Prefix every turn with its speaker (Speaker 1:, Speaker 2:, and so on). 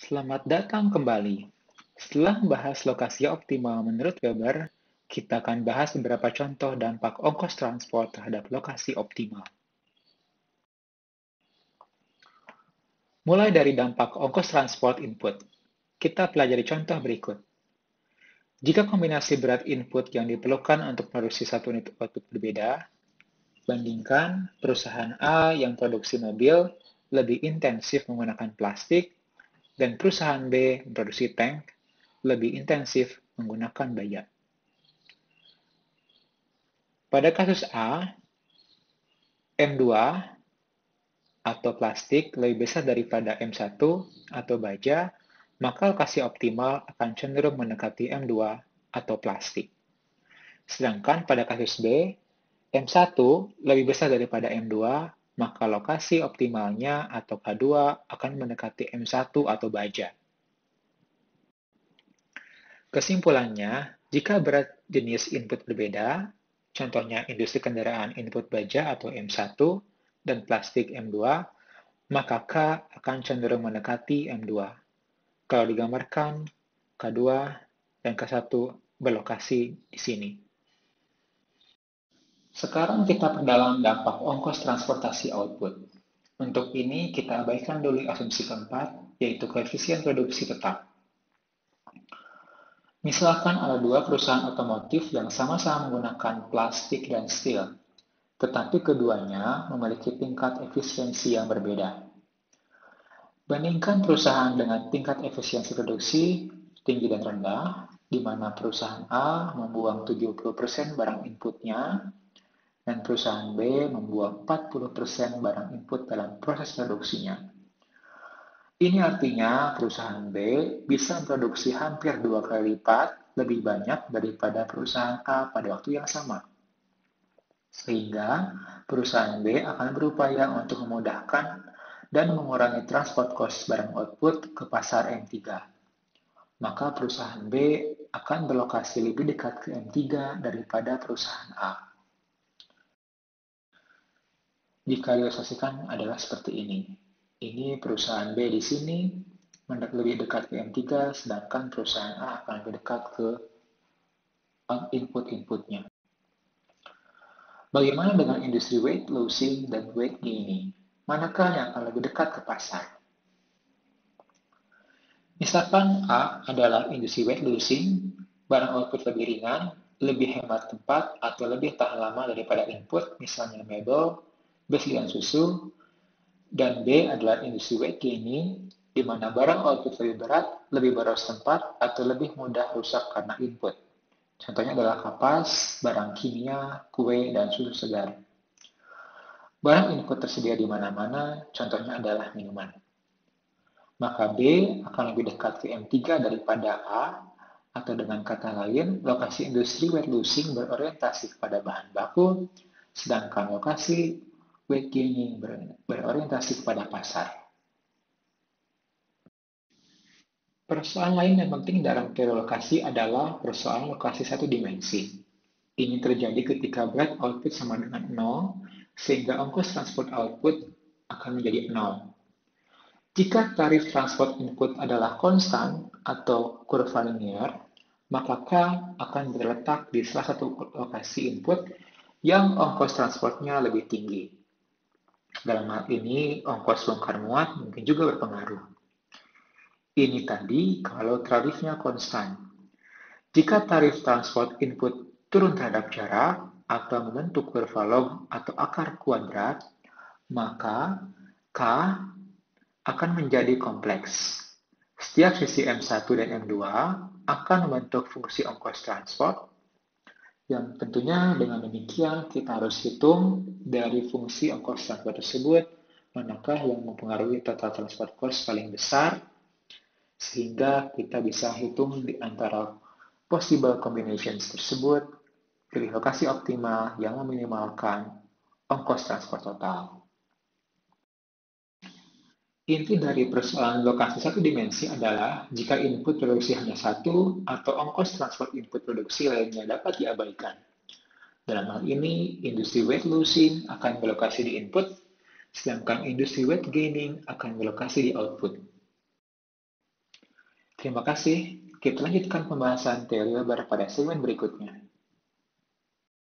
Speaker 1: Selamat datang kembali. Setelah membahas lokasi optimal menurut Weber, kita akan bahas beberapa contoh dampak ongkos transport terhadap lokasi optimal. Mulai dari dampak ongkos transport input, kita pelajari contoh berikut. Jika kombinasi berat input yang diperlukan untuk produksi satu unit output berbeda, bandingkan perusahaan A yang produksi mobil lebih intensif menggunakan plastik dan perusahaan B memproduksi tank lebih intensif menggunakan baja. Pada kasus A, M2 atau plastik lebih besar daripada M1 atau baja, maka lokasi optimal akan cenderung mendekati M2 atau plastik. Sedangkan pada kasus B, M1 lebih besar daripada M2, maka lokasi optimalnya atau K2 akan mendekati M1 atau baja. Kesimpulannya, jika berat jenis input berbeda, contohnya industri kendaraan input baja atau M1 dan plastik M2, maka K akan cenderung mendekati M2. Kalau digambarkan, K2 dan K1 berlokasi di sini. Sekarang kita perdalam dampak ongkos transportasi output. Untuk ini, kita abaikan dulu asumsi keempat, yaitu koefisien produksi tetap. Misalkan ada dua perusahaan otomotif yang sama-sama menggunakan plastik dan steel, tetapi keduanya memiliki tingkat efisiensi yang berbeda. Bandingkan perusahaan dengan tingkat efisiensi produksi tinggi dan rendah, di mana perusahaan A membuang 70% barang inputnya, dan perusahaan B membuang 40% barang input dalam proses produksinya. Ini artinya perusahaan B bisa memproduksi hampir 2 kali lipat lebih banyak daripada perusahaan A pada waktu yang sama. Sehingga perusahaan B akan berupaya untuk memudahkan dan mengurangi transport cost barang output ke pasar M3. Maka perusahaan B akan berlokasi lebih dekat ke M3 daripada perusahaan A. Jika diilustrasikan adalah seperti ini. Ini perusahaan B di sini lebih dekat ke M3, sedangkan perusahaan A akan lebih dekat ke input-inputnya. Bagaimana dengan industri weight losing dan weight gaining? Manakah yang akan lebih dekat ke pasar? Misalkan A adalah industri weight losing, barang output lebih ringan, lebih hemat tempat, atau lebih tahan lama daripada input, misalnya mebel, besi dan susu, dan B adalah industri weight gaining, di mana barang output lebih berat, lebih boros tempat, atau lebih mudah rusak karena input. Contohnya adalah kapas, barang kimia, kue, dan susu segar. Barang input tersedia di mana-mana, contohnya adalah minuman. Maka B akan lebih dekat ke M3 daripada A, atau dengan kata lain, lokasi industri weight losing berorientasi kepada bahan baku, sedangkan lokasi weight gaining berorientasi kepada pasar. Persoalan lain yang penting dalam teori lokasi adalah persoalan lokasi satu dimensi. Ini terjadi ketika berat output sama dengan 0, sehingga ongkos transport output akan menjadi 0. Jika tarif transport input adalah konstan atau kurva linear, maka K akan terletak di salah satu lokasi input yang ongkos transportnya lebih tinggi. Dalam hal ini, ongkos bongkar muat mungkin juga berpengaruh. Ini tadi kalau tarifnya konstan. Jika tarif transport input turun terhadap jarak atau membentuk kurva log atau akar kuadrat, maka K akan menjadi kompleks. Setiap sisi M1 dan M2 akan membentuk fungsi ongkos transport, yang tentunya dengan demikian kita harus hitung dari fungsi ongkos transport tersebut, manakah yang mempengaruhi total transport cost paling besar, sehingga kita bisa hitung di antara possible combinations tersebut, pilih lokasi optimal yang meminimalkan ongkos transport total. Inti dari persoalan lokasi satu dimensi adalah jika input produksi hanya satu atau ongkos transport input produksi lainnya dapat diabaikan. Dalam hal ini, industri weight losing akan berlokasi di input, sedangkan industri weight gaining akan berlokasi di output. Terima kasih. Kita lanjutkan pembahasan teori lebar pada segmen berikutnya.